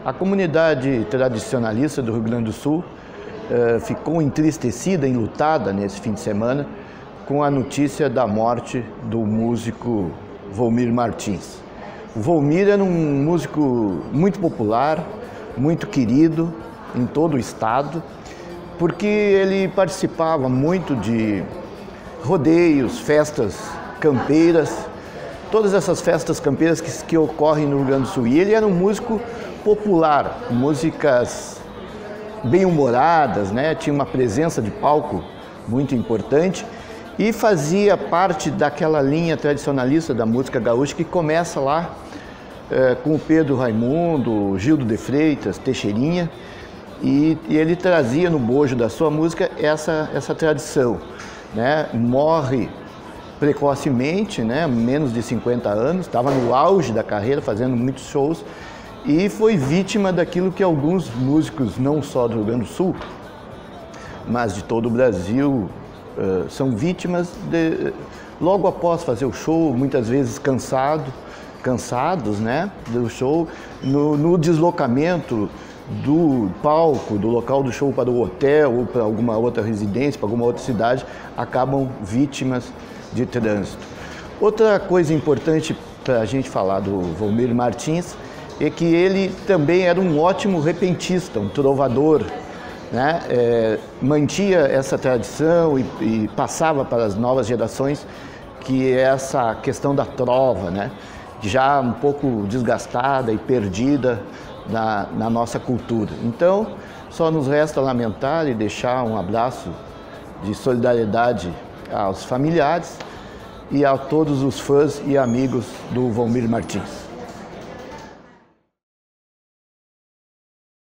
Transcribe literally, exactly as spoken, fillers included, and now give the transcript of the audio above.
A comunidade tradicionalista do Rio Grande do Sul eh, ficou entristecida, enlutada nesse fim de semana com a notícia da morte do músico Volmir Martins. O Volmir era um músico muito popular, muito querido em todo o estado, porque ele participava muito de rodeios, festas campeiras, todas essas festas campeiras que, que ocorrem no Rio Grande do Sul. E ele era um músico popular, músicas bem-humoradas, né? Tinha uma presença de palco muito importante e fazia parte daquela linha tradicionalista da música gaúcha que começa lá é, com o Pedro Raimundo, Gildo de Freitas, Teixeirinha, e, e ele trazia no bojo da sua música essa, essa tradição, né? Morre precocemente, né? Menos de cinquenta anos, estava no auge da carreira, fazendo muitos shows, e foi vítima daquilo que alguns músicos, não só do Rio Grande do Sul, mas de todo o Brasil, uh, são vítimas de, logo após fazer o show, muitas vezes cansado, cansados, né, do show, no, no deslocamento do palco, do local do show para o hotel ou para alguma outra residência, para alguma outra cidade, acabam vítimas de trânsito. Outra coisa importante para a gente falar do Volmir Martins é que ele também era um ótimo repentista, um trovador, né? É, mantinha essa tradição e, e passava para as novas gerações que é essa questão da trova, né? Já um pouco desgastada e perdida na, na nossa cultura. Então, só nos resta lamentar e deixar um abraço de solidariedade aos familiares e a todos os fãs e amigos do Volmir Martins.